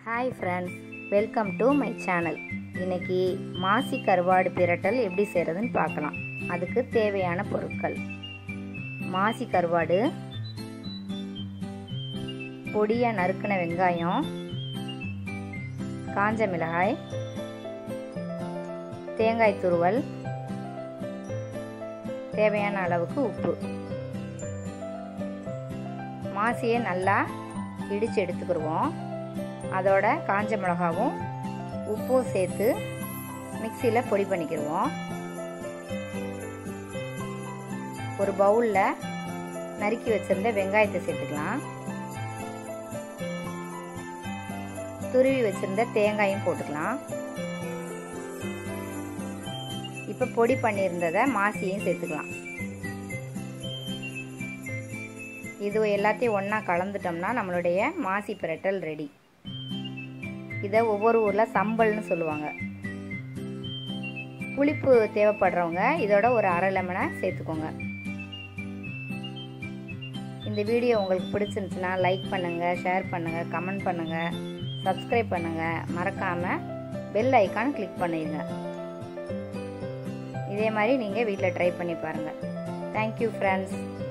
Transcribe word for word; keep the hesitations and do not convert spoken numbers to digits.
Hi friends, welcome to my channel. இன்றைக்கி மாசி கருவாடு பிரட்டல் எப்படி செய்கிறதுன்னு பார்க்கலாம். அதுக்கு தேவையான பொருட்கள்: மாசி கருவாடு, பொடியாக நறுக்கின வெங்காயம், காஞ்ச மிளகாய், தேங்காய் துருவல், தேவையான அளவுக்கு உப்பு. மாசியை நல்லா இடித்து எடுத்துக்கிடுவோம். அதோட காஞ்ச மிளகாவும் உப்பும் சேர்த்து மிக்சியில் பொடி பண்ணிக்கிடுவோம். ஒரு பவுலில் நறுக்கி வச்சிருந்த வெங்காயத்தை சேர்த்துக்கலாம். துருவி வச்சிருந்த தேங்காயும் போட்டுக்கலாம். இப்போ பொடி பண்ணியிருந்ததை மாசியையும் சேர்த்துக்கலாம். இது எல்லாத்தையும் ஒன்றா கலந்துட்டோம்னா நம்மளுடைய மாசி பிரட்டல் ரெடி. இதை ஒவ்வொரு ஊரில் சம்பல்னு சொல்லுவாங்க. புளிப்பு தேவைப்படுறவங்க இதோட ஒரு அரை லெமனை சேர்த்துக்கோங்க. இந்த வீடியோ உங்களுக்கு பிடிச்சிருந்துச்சுன்னா லைக் பண்ணுங்கள், ஷேர் பண்ணுங்கள், கமெண்ட் பண்ணுங்கள், சப்ஸ்கிரைப் பண்ணுங்கள். மறக்காமல் பெல் ஐக்கான் கிளிக் பண்ணிடுங்க. இதே மாதிரி நீங்கள் வீட்டில் ட்ரை பண்ணி பாருங்கள். Thank you friends.